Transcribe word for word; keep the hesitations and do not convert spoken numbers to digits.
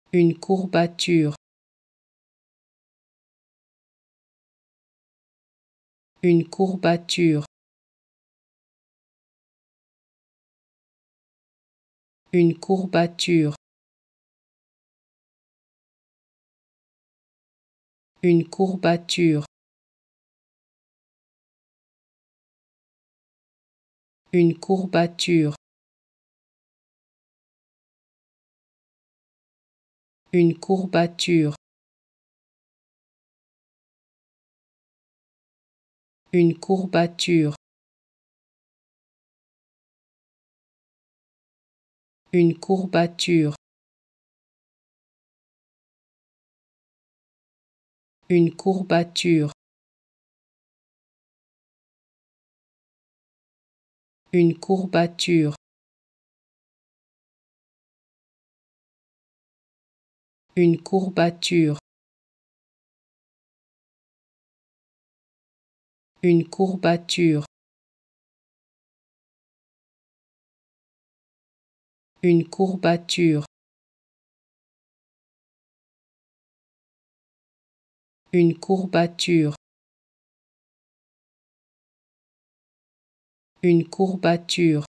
Une courbature. Une courbature. Une courbature. Une courbature. Une courbature. Une courbature. Une courbature. Une courbature. Une courbature. Une courbature. Une courbature. Une courbature. Une courbature. Une courbature. Une courbature.